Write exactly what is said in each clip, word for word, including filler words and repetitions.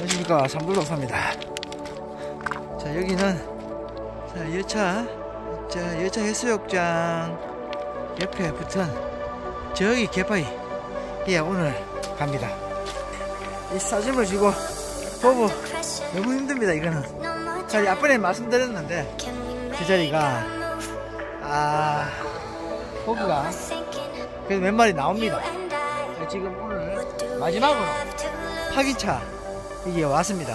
안녕하십니까, 삼돌도사입니다. 자, 여기는 자 여차 자 여차 해수욕장 옆에 붙은 저기 갯바위 예 오늘 갑니다. 이 사진을 지고 보고 너무 힘듭니다. 이거는 자 앞번에 말씀드렸는데 제 자리가 아 고기가 그래도 몇 마리 나옵니다. 지금 오늘 마지막으로 파기차 이게 왔습니다.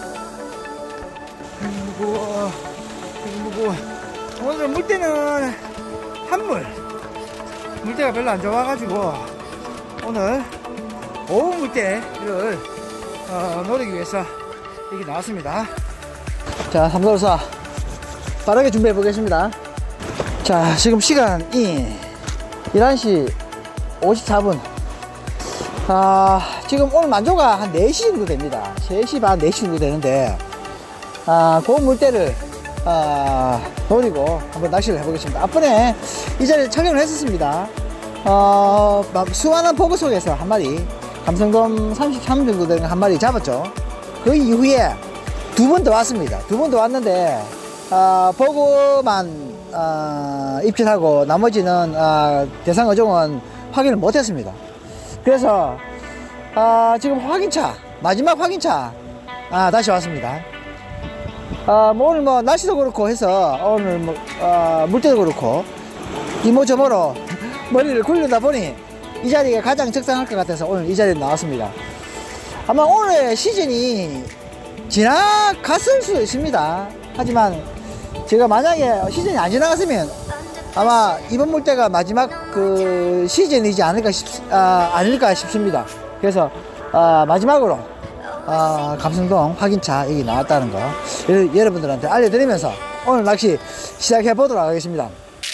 무거워 무거워. 오늘 물때는 한물 물때가 별로 안 좋아가지고 오늘 오후 물때를 어, 노리기 위해서 여기 나왔습니다. 자, 삼돌도사 빠르게 준비해 보겠습니다. 자, 지금 시간이 열한 시 오십사 분. 아, 지금 오늘 만조가 한 네 시 정도 됩니다. 세 시 반, 네 시 정도 되는데, 아, 그 물때를, 아, 노리고 한번 낚시를 해보겠습니다. 앞번에 이 자리에 촬영을 했었습니다. 어, 수많은 포구 속에서 한 마리, 감성돔 삼십삼 정도 되는 한 마리 잡았죠. 그 이후에 두 번 더 왔습니다. 두 번 더 왔는데, 아, 포구만, 아, 입질하고 나머지는, 아, 대상 어종은 확인을 못했습니다. 그래서 아, 지금 확인차 마지막 확인차 아, 다시 왔습니다. 아, 뭐 오늘 뭐 날씨도 그렇고 해서 오늘 뭐 아, 물때도 그렇고 이모저모로 머리를 굴리다 보니 이 자리가 가장 적당할 것 같아서 오늘 이 자리에 나왔습니다. 아마 오늘 시즌이 지나갔을 수도 있습니다. 하지만 제가 만약에 시즌이 안 지나갔으면 아마 이번 물때가 마지막 그 시즌이지 않을까 싶, 아, 아닐까 싶습니다. 그래서 아, 마지막으로 아, 감성돔 확인차 여기 나왔다는 거 여, 여러분들한테 알려드리면서 오늘 낚시 시작해 보도록 하겠습니다.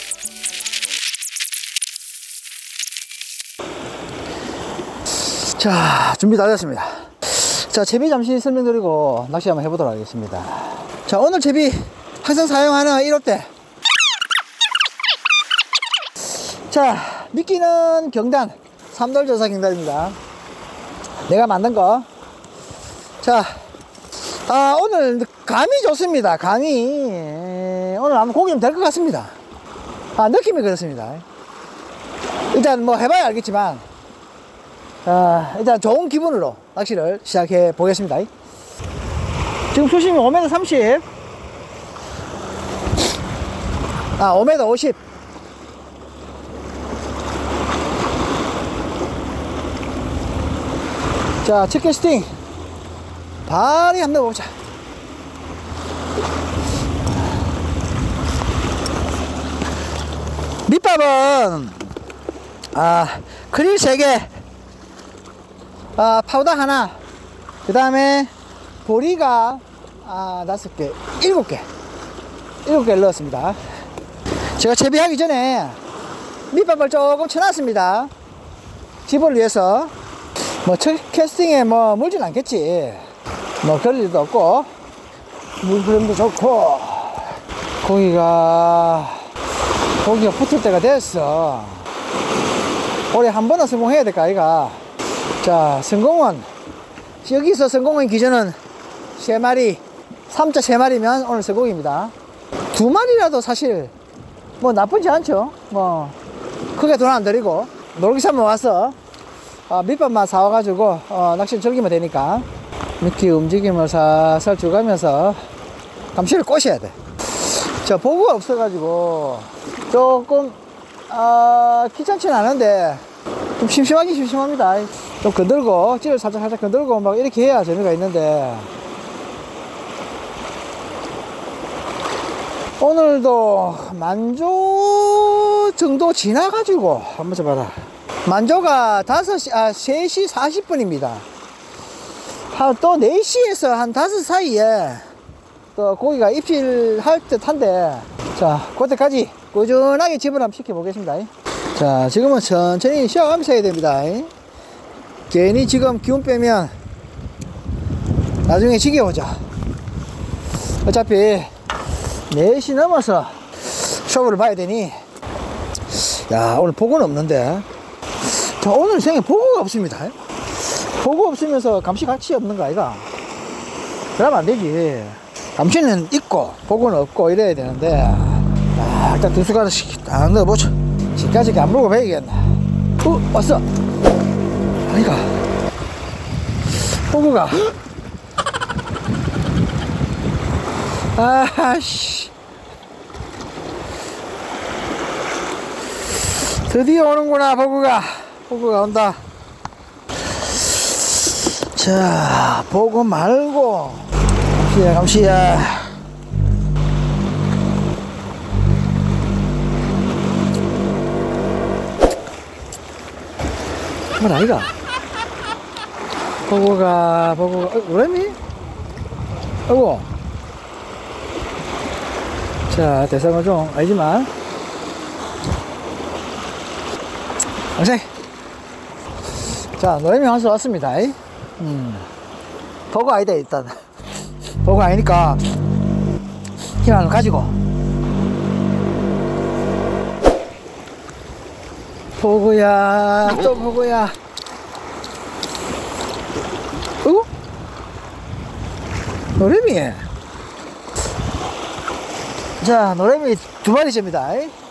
자, 준비 다 됐습니다. 자, 채비 잠시 설명드리고 낚시 한번 해보도록 하겠습니다. 자, 오늘 채비 항상 사용하는 일 호대. 자, 미끼는 경단 삼돌조사 경단입니다. 내가 만든 거. 자, 아, 오늘 감이 좋습니다. 감이 오늘 아마 고기는 될 것 같습니다. 아, 느낌이 그렇습니다. 일단 뭐 해봐야 알겠지만 아, 일단 좋은 기분으로 낚시를 시작해 보겠습니다. 지금 수심이 오 미터 삼십, 아, 오 미터 오십. 자, 첫 캐스팅 발이 한번 넣어보자. 밑밥은 아, 크릴 세 개, 아, 파우더 하나, 그 다음에 보리가 아, 다섯 개, 일곱 개 일곱 개를 넣었습니다. 제가 채비하기 전에 밑밥을 조금 쳐놨습니다. 집을 위해서. 뭐 첫 캐스팅에 뭐 물진 않겠지. 뭐 그럴 일도 없고 물 흐름도 좋고 고기가 고기가 붙을 때가 됐어. 올해 한 번은 성공해야 될까 아이가. 자, 성공은 여기서 성공한 기준은 세 마리, 삼자 세 마리면 오늘 성공입니다. 두 마리라도 사실 뭐 나쁘지 않죠. 뭐 크게 돈 안 들이고 놀기 삼아 와서 아, 밑밥만 사와가지고 어, 낚시를 즐기면 되니까 미끼 움직임을 살살 줘가면서 감시를 꼬셔야 돼. 자, 보구가 없어가지고 조금 아, 귀찮지는 않은데 좀 심심하긴 심심합니다. 좀 건들고 찌를 살짝 살짝 건들고 막 이렇게 해야 재미가 있는데 오늘도 만조 정도 지나가지고 한번 잡아라. 만조가 다섯 시, 아, 세 시 사십 분입니다. 아, 또 네 시에서 한 다섯 사이에 또 고기가 입질할 듯 한데, 자, 그때까지 꾸준하게 집을 한번 시켜보겠습니다. 자, 지금은 천천히 쉬어가면서 해야 됩니다. 괜히 지금 기운 빼면 나중에 지겨워져. 어차피 네 시 넘어서 쇼부를 봐야 되니, 야, 오늘 보고는 없는데. 자, 오늘 생에 보고가 없습니다. 보고 없으면서 감시 가치 없는 거 아이가? 그러면 안 되지. 감시는 있고 보고는 없고 이래야 되는데, 아, 일단 두 숟가락씩 딱 넣어보자. 지금까지 안 물고 배이겠나. 어, 왔어. 아이가 보고가. 아씨, 드디어 오는구나. 보고가 보고가 온다. 자, 보고 말고 감시야 감시야. 뭐 아이가. 보고가 보고가. 어, 노래미? 어구. 자, 대상은 좀 알지만 항상. 자, 노래미 한수 왔습니다. 음. 보고 아니다. 일단 보고 아니니까 힘을 가지고. 보고야, 또 보고야. 어? 노래미. 자, 노래미 두 마리째입니다.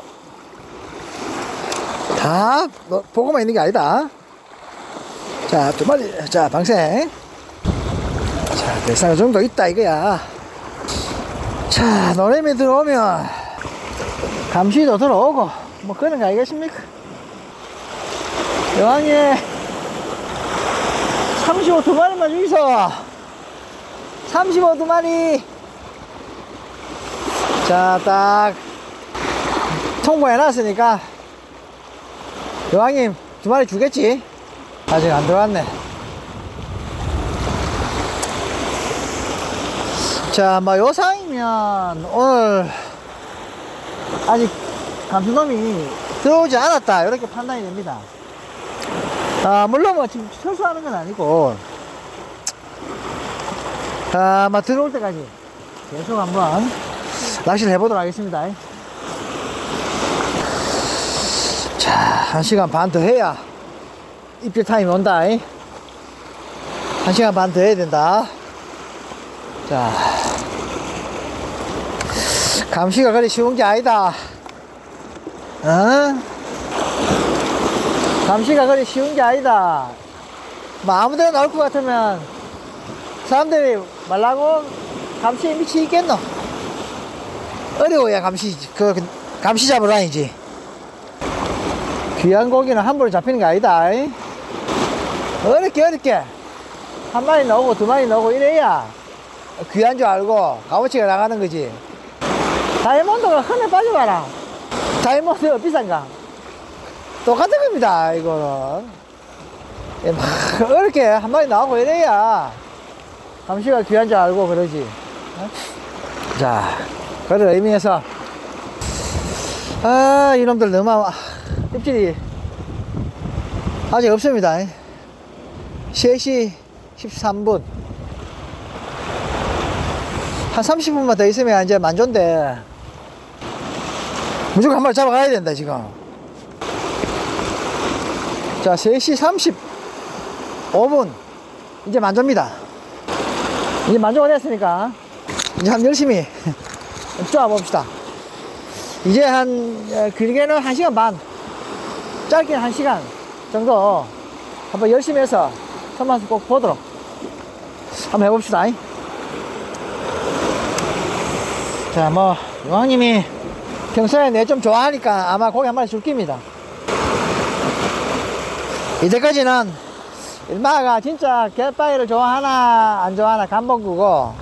다 보고만 있는 게 아니다. 자, 두 마리. 자, 방생. 자, 대상 정도 있다 이거야. 자, 노래미 들어오면 감시도 들어오고 뭐 그런 거 아니겠습니까? 여왕이 삼십오 두 마리만 주이소. 삼십오 두 마리. 자, 딱 통보해놨으니까 여왕님 두 마리 주겠지? 아직 안 들어왔네. 자, 뭐 요상이면 오늘 아직 감수놈이 들어오지 않았다 이렇게 판단이 됩니다. 아, 물론 뭐 지금 철수하는 건 아니고, 아, 막 들어올 때까지 계속 한번 낚시를 해보도록 하겠습니다. 자, 한 시간 반 더 해야 입질 타임이 온다. 한 시간 반 더 해야 된다. 자, 감시가 그리 쉬운 게 아니다. 어? 감시가 그리 쉬운 게 아니다. 뭐 아무데나 나올 것 같으면 사람들이 말라고 감시에 미치겠노? 어려워야 감시, 그, 감시 잡으러 다니지. 귀한 고기는 한 번에 잡히는 게 아니다. 어렵게 어렵게 한 마리 나오고 두 마리 나오고 이래야 귀한 줄 알고 값어치가 나가는 거지. 다이아몬드가 흔해 빠져봐라. 다이아몬드가 비싼가? 똑같은 겁니다, 이거는. 예, 막 어렵게 한 마리 나오고 이래야 감시가 귀한 줄 알고 그러지. 어? 자, 그런 의미에서, 아, 이놈들 너무 입질이 아직 없습니다. 세 시 십삼 분. 한 삼십 분만 더 있으면 이제 만조인데 무조건 한 마리 잡아가야 된다 지금. 자, 세 시 삼십오 분 이제 만조입니다. 이제 만조가 됐으니까 이제 한번 열심히 쪼아 봅시다. 이제 한 길게는 한 시간 반, 짧게는 한 시간 정도 한번 열심히 해서 손맛을 꼭 보도록 한번 해봅시다. 자, 뭐 여왕님이 평소에 내 좀 좋아하니까 아마 고기 한 마리 줄 겁니다. 이제까지는 일마가 진짜 갯바위를 좋아하나 안 좋아하나 간본거고,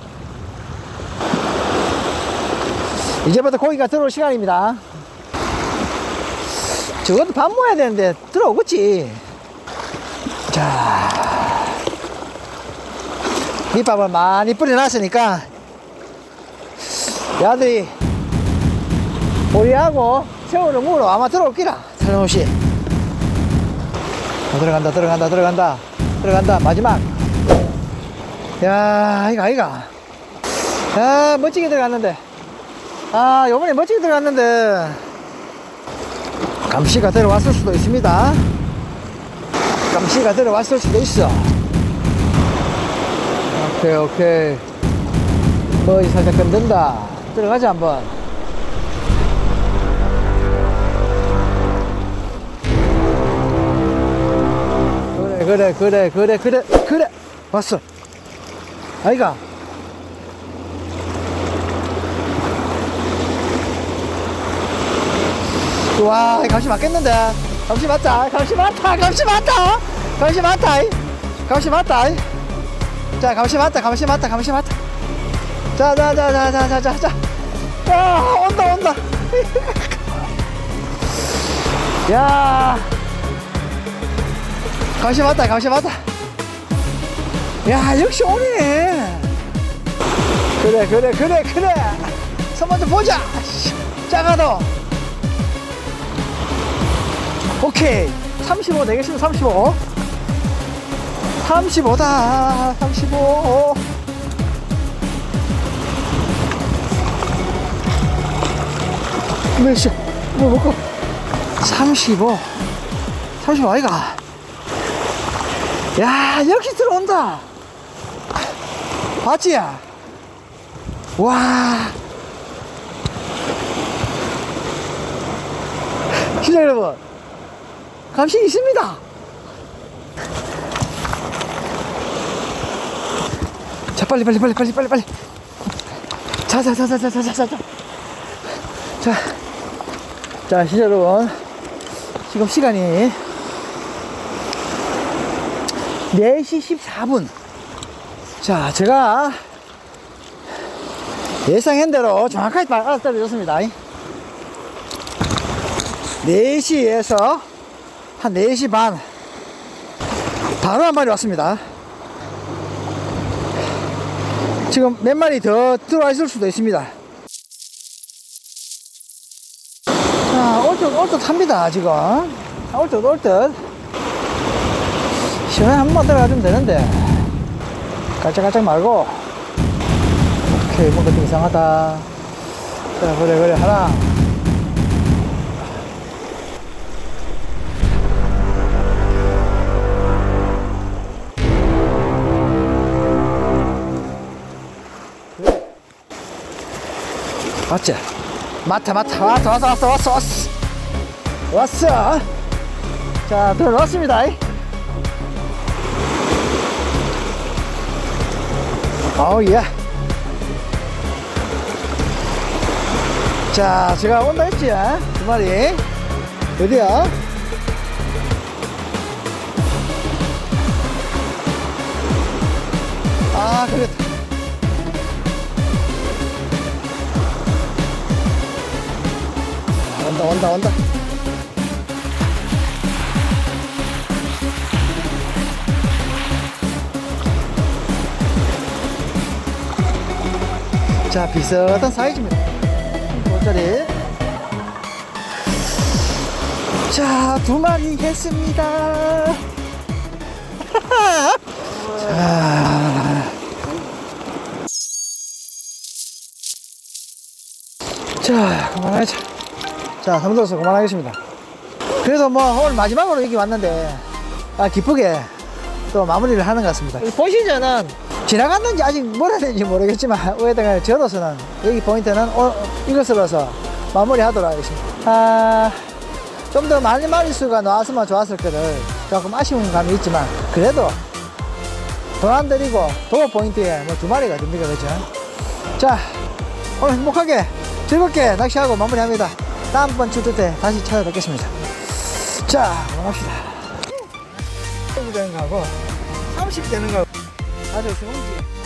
이제부터 고기가 들어올 시간입니다. 저것도 밥 먹어야 되는데 들어오겠지. 자, 밑밥을 많이 뿌려놨으니까 야들이 보리하고 새우를 먹으러 아마 들어올 기라. 살며시. 어, 들어간다 들어간다 들어간다 들어간다. 마지막. 야, 이거 아이가. 아, 멋지게 들어갔는데. 아, 요번에 멋지게 들어갔는데 감시가 들어왔을 수도 있습니다. 감시가 들어왔을 수도 있어. 오케이 오케이. 머리 살짝 건든다. 들어가자 한번. 그래 그래 그래 그래 그래 왔어. 아이가 와 감시 맞겠는데. 감시 맞다 감시 맞다 감시 맞다 감시 맞다 감시 맞다. 자 감시 맞다 감시 맞다 감시 맞다. 자자자자자자자자 야 온다 온다. 야 감시 맞다 감시 맞다. 야 역시 오네. 그래 그래 그래 그래 손 먼저 보자. 작아도 오케이. 삼십오 내겠습니다. 삼십오 삼십오다 삼십오. 몇시 뭐 먹고 삼십오 삼십오 아이가. 야 역시 들어온다. 봤지? 와 시청자 여러분 감시 있습니다. 자 빨리 빨리 빨리 빨리 빨리 빨리 자자자자자자자자 자 자 시청자 여러분 지금 시간이 네 시 십사 분. 자 제가 예상한 대로 정확하게 알아떨어졌습니다. 네 시에서 한 네 시 반 바로 한 마리 왔습니다. 지금 몇 마리 더 들어와 있을 수도 있습니다. 자 올듯 올듯 합니다. 지금 올듯 올듯 시원하게 한 번만 들어가주면 되는데 깔짝깔짝 말고. 오케이 뭔가 좀 이상하다. 자 그래 그래 하나 그래 맞지? 맞다 맞다 왔어 왔어 왔어 왔어 왔어 왔어. 자 들어왔습니다. 어우 예. 자 제가 온다 했지? 두 마리 어디야? 아 그래 온다 온다 온다. 자 비슷한 사이즈입니다. 오짜리. 자 두 마리 했습니다. 자, 자 그만하자. 자 삼도서 그만하겠습니다. 그래도 뭐 오늘 마지막으로 여기 왔는데 아 기쁘게 또 마무리를 하는 것 같습니다. 보시면은 지나갔는지 아직 뭐라 되는지 모르겠지만 어쨌든 저로서는 여기 포인트는 오, 이것으로서 마무리 하도록 하겠습니다. 아, 좀 더 많은 마리수가 나왔으면 좋았을 거를 조금 아쉬운 감이 있지만 그래도 돈 안 들이고 도어 포인트에 뭐 두 마리가 됩니까 그죠? 자 오늘 행복하게 즐겁게 낚시하고 마무리합니다. 다음번 주도 때 다시 찾아뵙겠습니다. 자 그만합시다. 삼십 되는 거하고 삼십 되는 거하고 아주 좋은지